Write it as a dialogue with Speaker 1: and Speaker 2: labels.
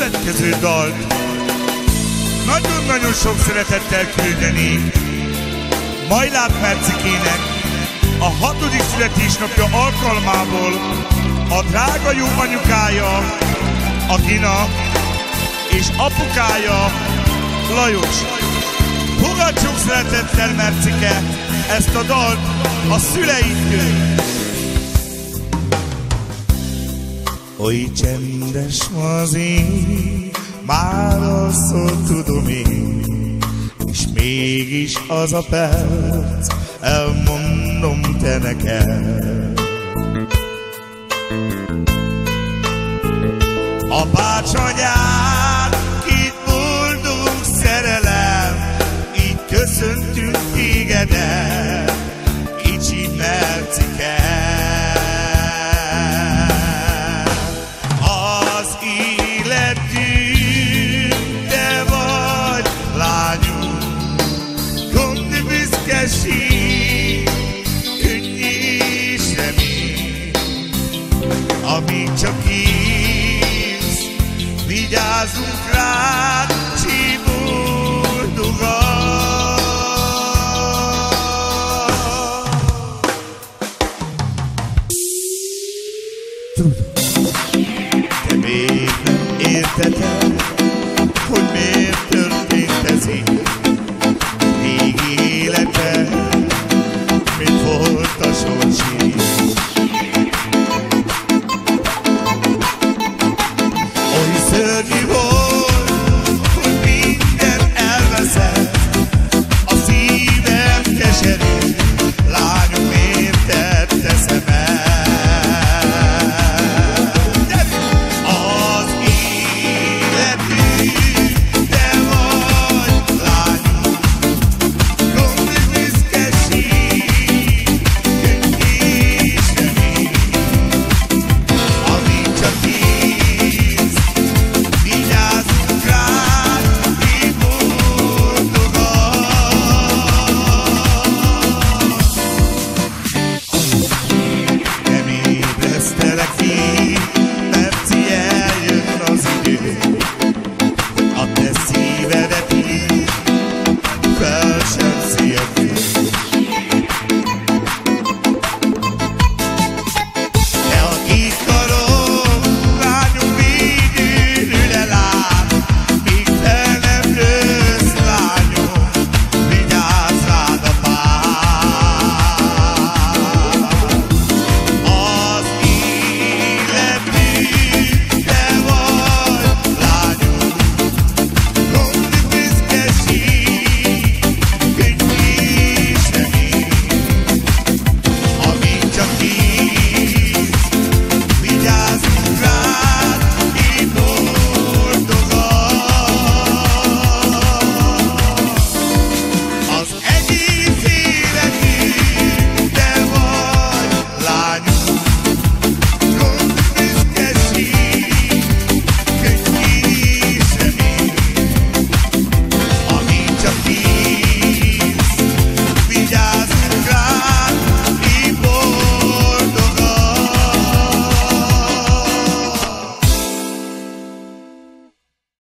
Speaker 1: következő dalt nagyon-nagyon sok szeretettel küldeni Majlát Mercikének a 6. születésnapja alkalmából a drága jó anyukája, a Gina, és apukája, Lajos. Fogadjuk szeretettel, Mercike, ezt a dalt a szüleidtől. Oly csendes az én, már rosszul tudom én, és mégis az a perc, elmondom te neked. A bácsanyád, két boldog szerelem, így köszöntünk tégedet, kicsi Mercike. Az életünk, te vagy lányunk, gond, büszkeség, könnyű és remény, amíg csak élsz, vigyázzunk rád, csi boldogan. Te még nem érted el,